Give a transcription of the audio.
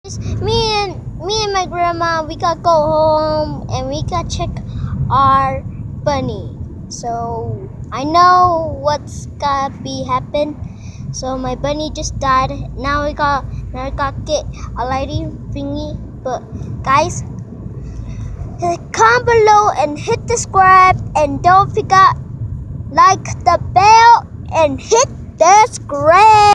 Me and my grandma, we gotta go home and we gotta check our bunny. So I know what's gonna be happen. So my bunny just died. Now we gotta get a lighting thingy. But guys, comment below and hit subscribe, and don't forget like the bell and hit the subscribe.